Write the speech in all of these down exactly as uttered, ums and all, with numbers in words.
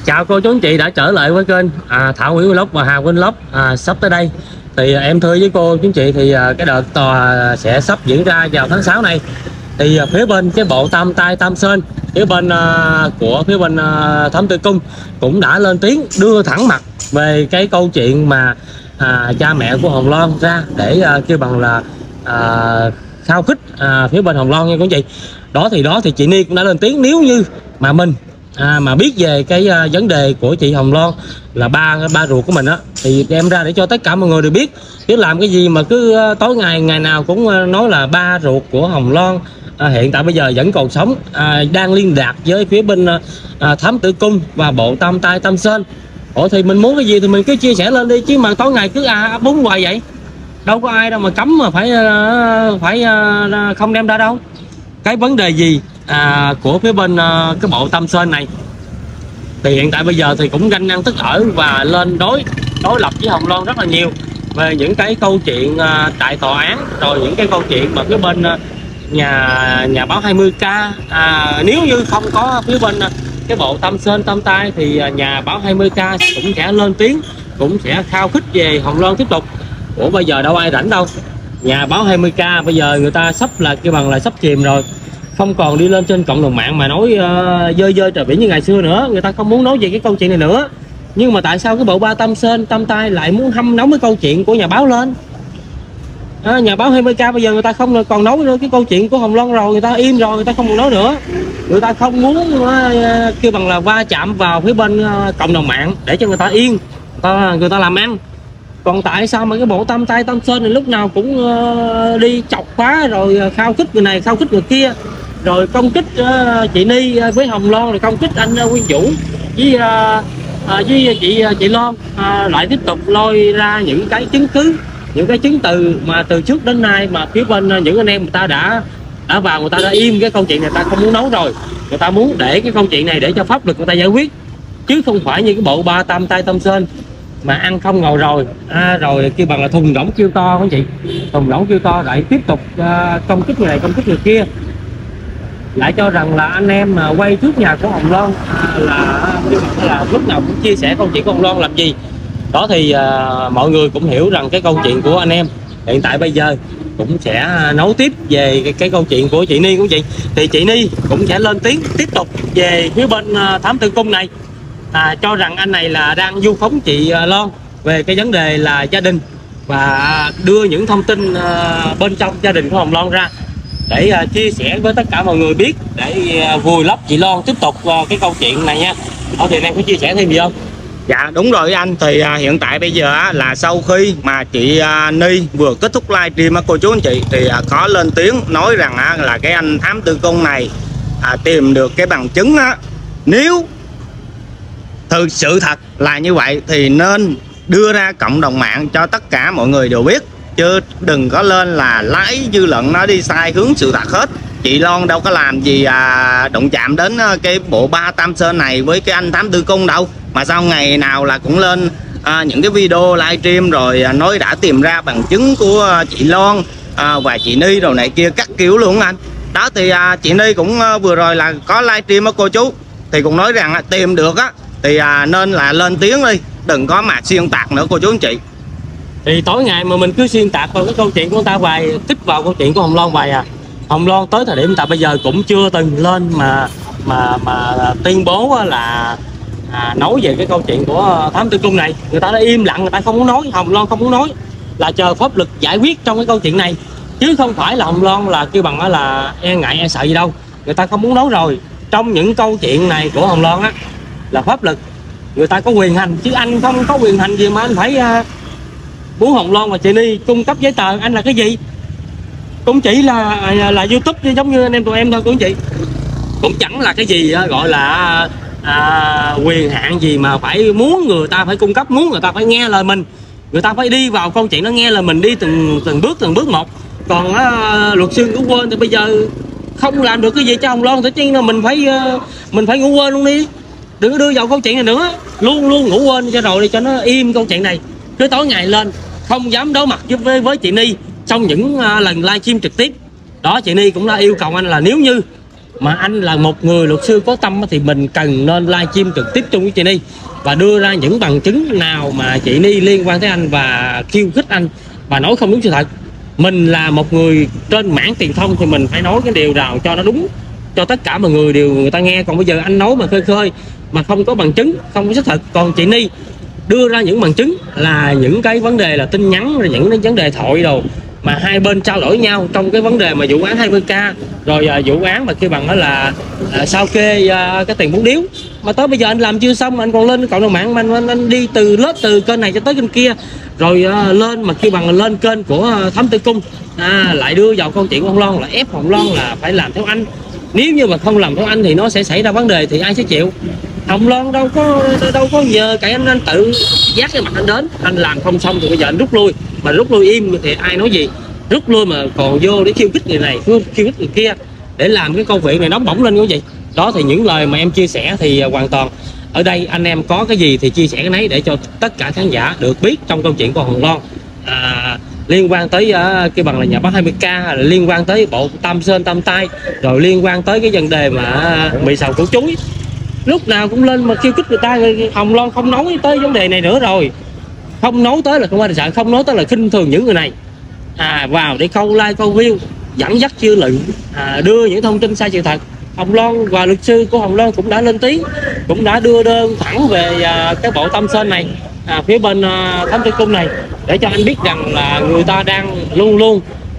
Chào cô chú anh chị đã trở lại với kênh à, Thảo Nguyễn Vlog và Hà Vlog. à, Sắp tới đây thì em thưa với cô chú anh chị thì à, cái đợt tòa sẽ sắp diễn ra vào tháng sáu này. Thì à, phía bên cái bộ Tam Tai Tam Sơn, phía bên à, của phía bên à, Thám Tử Cung cũng đã lên tiếng đưa thẳng mặt về cái câu chuyện mà à, cha mẹ của Hồng Loan ra để à, kêu bằng là à, khao khích à, phía bên Hồng Loan nha quý anh chị. Đó thì đó thì chị Ni cũng đã lên tiếng, nếu như mà mình À, mà biết về cái uh, vấn đề của chị Hồng Loan là ba ba ruột của mình á, thì đem ra để cho tất cả mọi người đều biết. Chứ làm cái gì mà cứ uh, tối ngày ngày nào cũng uh, nói là ba ruột của Hồng Loan à, hiện tại bây giờ vẫn còn sống, à, đang liên lạc với phía bên uh, uh, Thám Tử Cung và bộ Tam Tai Tam Sơn. Ủa thì mình muốn cái gì thì mình cứ chia sẻ lên đi, chứ mà tối ngày cứ à bún hoài vậy, đâu có ai đâu mà cấm mà phải uh, phải uh, không đem ra đâu. Cái vấn đề gì à, của phía bên uh, cái bộ Tam Sơn này thì hiện tại bây giờ thì cũng ganh năng tức ở và lên đối đối lập với Hồng Loan rất là nhiều về những cái câu chuyện uh, tại tòa án, rồi những cái câu chuyện mà phía bên uh, nhà nhà báo hai mươi K à, nếu như không có phía bên uh, cái bộ Tam Sơn Tam Tai thì uh, nhà báo hai mươi K cũng sẽ lên tiếng, cũng sẽ khao khích về Hồng Loan tiếp tục. Ủa bây giờ đâu ai rảnh đâu, nhà báo hai mươi K bây giờ người ta sắp là cái bằng là sắp chìm rồi, không còn đi lên trên cộng đồng mạng mà nói uh, dơi dơi trời biển như ngày xưa nữa. Người ta không muốn nói về cái câu chuyện này nữa. Nhưng mà tại sao cái bộ ba Tam Sơn Tam Tai lại muốn hâm nóng cái câu chuyện của nhà báo lên? À, nhà báo hai mươi K bây giờ người ta không còn nói nữa cái câu chuyện của Hồng Loan rồi, người ta im rồi, người ta không còn nói nữa. Người ta không muốn uh, kêu bằng là va chạm vào phía bên uh, cộng đồng mạng để cho người ta yên, người ta, người ta làm ăn. Còn tại sao mà cái bộ Tam Tai Tam Sơn này lúc nào cũng uh, đi chọc phá rồi khao khích người này khao khích người kia, rồi công kích uh, chị Ni với Hồng Loan, rồi công kích anh uh, Nguyên Vũ với uh, uh, với chị uh, chị Loan, uh, lại tiếp tục lôi ra những cái chứng cứ, những cái chứng từ mà từ trước đến nay mà phía bên uh, những anh em người ta đã đã vào, người ta đã im cái câu chuyện này, người ta không muốn nấu rồi, người ta muốn để cái câu chuyện này để cho pháp luật người ta giải quyết, chứ không phải như cái bộ ba Tam Tai Tam Sơn mà ăn không ngồi rồi à, rồi kêu bằng là thùng rỗng kêu to các chị, thùng rỗng kêu to lại tiếp tục uh, công kích người này công kích người kia, lại cho rằng là anh em mà quay trước nhà của Hồng Loan à, là như là lúc nào cũng chia sẻ câu chuyện của Hồng Loan làm gì đó. Thì uh, mọi người cũng hiểu rằng cái câu chuyện của anh em hiện tại bây giờ cũng sẽ nối tiếp về cái, cái câu chuyện của chị Ni của chị. Thì chị Ni cũng sẽ lên tiếng tiếp tục về phía bên uh, Thám Tử Cung này, à, cho rằng anh này là đang vu khống chị uh, Loan về cái vấn đề là gia đình, và đưa những thông tin uh, bên trong gia đình của Hồng Loan ra để uh, chia sẻ với tất cả mọi người biết, để uh, vùi lấp chị Loan tiếp tục uh, cái câu chuyện này nha. Thôi thì em có chia sẻ thêm gì không? Dạ đúng rồi anh, thì à, hiện tại bây giờ á, là sau khi mà chị à, Ni vừa kết thúc livestream á cô chú anh chị, thì à, có lên tiếng nói rằng á, là cái anh Thám Tử Cung này à, tìm được cái bằng chứng á, nếu thực sự thật là như vậy thì nên đưa ra cộng đồng mạng cho tất cả mọi người đều biết, chứ đừng có lên là lấy dư luận nó đi sai hướng sự thật hết. Chị Loan đâu có làm gì à, động chạm đến cái bộ ba Tam Sơn này với cái anh Thám Tử Cung đâu, mà sao ngày nào là cũng lên à, những cái video livestream rồi à, nói đã tìm ra bằng chứng của chị Loan à, và chị Ni rồi này kia các kiểu luôn anh. Đó thì à, chị Ni cũng à, vừa rồi là có livestream á cô chú, thì cũng nói rằng à, tìm được á thì à, nên là lên tiếng đi, đừng có mà xuyên tạc nữa cô chú anh chị. Thì tối ngày mà mình cứ xuyên tạc vào cái câu chuyện của người ta hoài, tích vào câu chuyện của Hồng Loan hoài à. Hồng Loan tới thời điểm hiện tại bây giờ cũng chưa từng lên mà mà mà tuyên bố là à, nói về cái câu chuyện của Thám Tử Cung này. Người ta đã im lặng, người ta không muốn nói, Hồng Loan không muốn nói, là chờ pháp luật giải quyết trong cái câu chuyện này, chứ không phải là Hồng Loan là kêu bằng là e ngại e sợ gì đâu. Người ta không muốn nói rồi. Trong những câu chuyện này của Hồng Loan á là pháp luật người ta có quyền hành, chứ anh không có quyền hành gì mà anh phải uh, muốn Hồng Loan và chị Ni cung cấp giấy tờ. Anh là cái gì? Cũng chỉ là là, là YouTube giống như anh em tụi em thôi cũng chị, cũng chẳng là cái gì đó, gọi là à, quyền hạn gì mà phải muốn người ta phải cung cấp, muốn người ta phải nghe lời mình, người ta phải đi vào câu chuyện nó nghe lời mình, đi từng từng bước từng bước một. Còn à, luật sư ngủ quên thì bây giờ không làm được cái gì cho Hồng Loan, tự nhiên là mình phải mình phải ngủ quên luôn đi, đừng có đưa vào câu chuyện này nữa, luôn luôn ngủ quên cho rồi đi cho nó im câu chuyện này. Cứ tối ngày lên không dám đối mặt với với chị Ni trong những uh, lần livestream trực tiếp đó. Chị Ni cũng đã yêu cầu anh là nếu như mà anh là một người luật sư có tâm thì mình cần nên livestream trực tiếp chung với chị Ni và đưa ra những bằng chứng nào mà chị Ni liên quan tới anh và khiêu khích anh và nói không đúng sự thật. Mình là một người trên mảng truyền thông thì mình phải nói cái điều nào cho nó đúng, cho tất cả mọi người đều người ta nghe. Còn bây giờ anh nói mà khơi khơi mà không có bằng chứng, không có xác thực. Còn chị Ni đưa ra những bằng chứng là những cái vấn đề là tin nhắn, rồi những cái vấn đề thoại đồ mà hai bên trao đổi nhau trong cái vấn đề mà vụ án hai mươi k, rồi à, vụ án mà kêu bằng đó là à, sao kê à, cái tiền bún điếu mà tới bây giờ anh làm chưa xong, anh còn lên cộng đồng mạng, anh, anh, anh đi từ lớp từ kênh này cho tới kênh kia, rồi à, lên mà kêu bằng là lên kênh của à, Thám Tử Cung, à, lại đưa vào câu chuyện của Hồng Loan là ép Hồng Loan là phải làm theo anh. Nếu như mà không làm theo anh thì nó sẽ xảy ra vấn đề thì ai sẽ chịu? Hồng Loan đâu có đâu có nhờ cái anh, anh tự dắt cái mặt anh đến, anh làm không xong thì bây giờ anh rút lui, mà rút lui im thì ai nói gì? Rút lui mà còn vô để khiêu khích người này, khiêu khích người kia để làm cái công việc này nóng bỏng lên quý vị. Đó thì những lời mà em chia sẻ thì hoàn toàn ở đây anh em có cái gì thì chia sẻ cái nấy để cho tất cả khán giả được biết trong câu chuyện của Hồng Loan. À, liên quan tới uh, cái bằng là nhà báo hai mươi k, liên quan tới bộ Tam Sơn Tam Tai, rồi liên quan tới cái vấn đề mà uh, mì xào củ chuối, lúc nào cũng lên mà khiêu khích người ta. Hồng Loan không nói tới vấn đề này nữa rồi, không nói tới là không ai sợ, không nói tới là khinh thường những người này à, vào để câu like câu view dẫn dắt chưa lựng, à, đưa những thông tin sai sự thật. Hồng Loan và luật sư của Hồng Loan cũng đã lên tiếng, cũng đã đưa đơn thẳng về à, cái bộ Tam Sơn này, à, phía bên à, Thám Tử Cung này, để cho anh biết rằng là người ta đang luôn luôn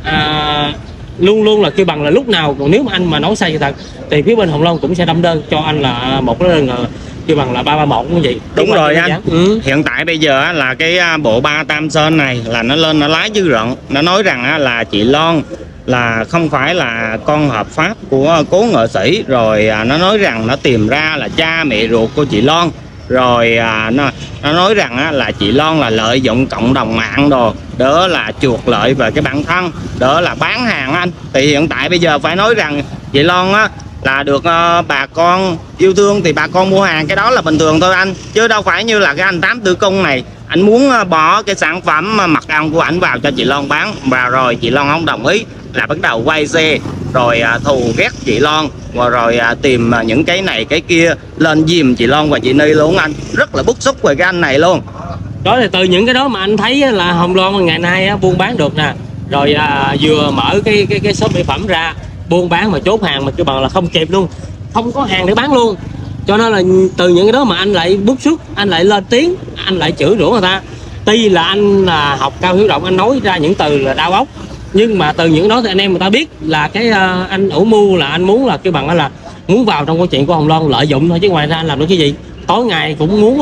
à, luôn luôn là kêu bằng là lúc nào còn nếu mà anh mà nói sai sự thật thì phía bên Hồng Loan cũng sẽ đâm đơn cho anh là một cái đơn kêu bằng là ba ba một như vậy. Đúng, Đúng rồi anh. Ừ. Hiện tại bây giờ là cái bộ ba Tam Sơn này là nó lên nó lái dư luận, nó nói rằng là chị Loan là không phải là con hợp pháp của cố nghệ sĩ, rồi nó nói rằng nó tìm ra là cha mẹ ruột của chị Loan, rồi à, nó, nó nói rằng á, là chị Loan là lợi dụng cộng đồng mạng đồ đó là chuộc lợi về cái bản thân, đó là bán hàng anh. Thì hiện tại bây giờ phải nói rằng chị Loan á là được uh, bà con yêu thương thì bà con mua hàng, cái đó là bình thường thôi anh, chứ đâu phải như là cái anh Thám Tử Cung này anh muốn uh, bỏ cái sản phẩm uh, mật ong của ảnh vào cho chị Loan bán, và rồi chị Loan không đồng ý là bắt đầu quay xe rồi uh, thù ghét chị Loan, và rồi uh, tìm uh, những cái này cái kia lên dìm chị Loan và chị Ni luôn anh. Rất là bức xúc về cái anh này luôn. Đó là từ những cái đó mà anh thấy là Hồng Loan ngày nay á, buôn bán được nè, rồi à, vừa mở cái cái cái shop mỹ phẩm ra buôn bán mà chốt hàng mà kêu bằng là không kịp luôn, không có hàng để bán luôn. Cho nên là từ những cái đó mà anh lại bức xúc, anh lại lên tiếng, anh lại chửi rủa người ta. Tuy là anh là học Cao Hiếu Động, anh nói ra những từ là đau óc, nhưng mà từ những đó thì anh em người ta biết là cái uh, anh ủ mưu là anh muốn là kêu bằng là muốn vào trong câu chuyện của Hồng Loan lợi dụng thôi, chứ ngoài ra anh làm được cái gì. Tối ngày cũng muốn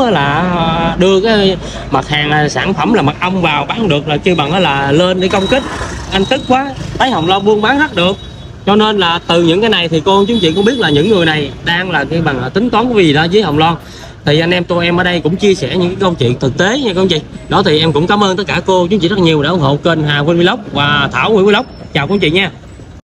là đưa cái mặt hàng sản phẩm là mật ong vào bán được, là kêu bằng là lên để công kích. Anh tức quá, thấy Hồng Loan buôn bán rất được, cho nên là từ những cái này thì cô chú chị cũng biết là những người này đang là cái bằng tính toán cái gì đó với Hồng Loan. Thì anh em tụi em ở đây cũng chia sẻ những cái câu chuyện thực tế nha cô chị. Đó thì em cũng cảm ơn tất cả cô chú chị rất nhiều đã ủng hộ kênh Hà Quynh Vlog và Thảo Nguyễn Vlog. Chào cô chị nha.